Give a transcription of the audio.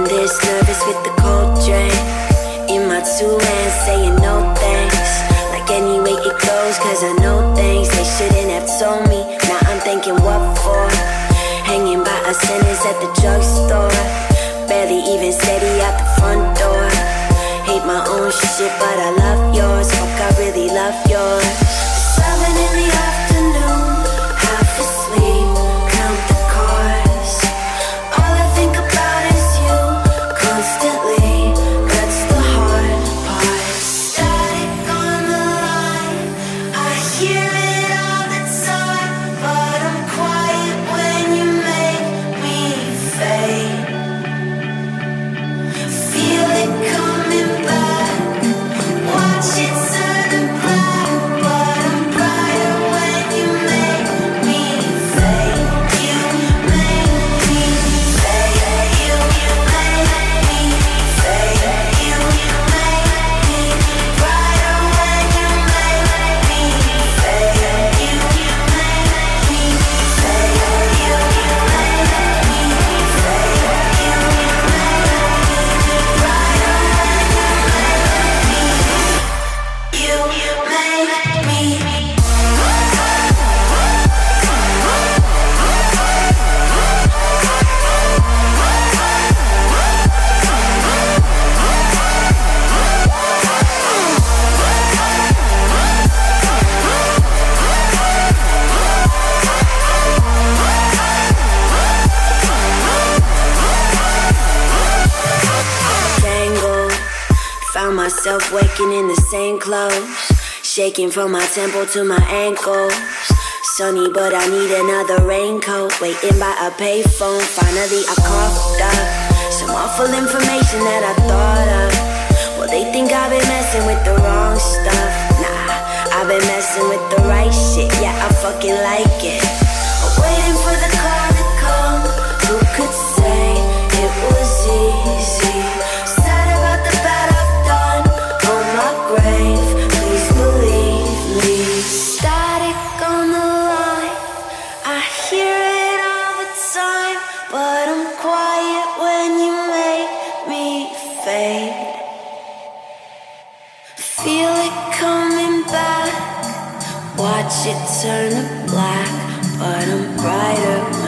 Getting this nervous with the cold drink in my two hands, saying no thanks. Like any way it goes, cause I know things they shouldn't have told me. Now I'm thinking what for? Hanging by a sentence at the drugstore, barely even steady out the front door. Hate my own shit, but I love yours. Fuck, I really love yours. 7 in the afternoon, half asleep, count the cars. All I think about is you, constantly. That's the hard part. Static on the line, I hear it all the time, but I'm quiet when you make me fade. Feel it coming back, watch it turn to black, but I'm brighter when you make me fade. You make me fade. You make me fade. You make me brighter when you make me fade. You make me fade. You make me fade. You make me brighter when you make me. Tangled, found myself waking in the same clothes, shaking from my temple to my ankles. Sunny, but I need another raincoat. Waiting by a payphone, finally I coughed up some awful information that I thought of. Well, they think I've been messing with the wrong stuff. Nah, I've been messing with the right shit. Yeah, I fucking like it. Waiting for the call to come. Who could say it was easy? Sad about the bad I've done on my grave. Please believe me. Static on the line, I hear it all the time, but I'm quiet when you make me fade. Feel it coming back, watch it turn to black, but I'm brighter